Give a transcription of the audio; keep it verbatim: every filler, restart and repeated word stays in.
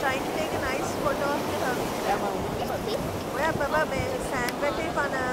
trying to take a nice photo of the Hermit. Oh yeah, Baba, may sand වැටේ පන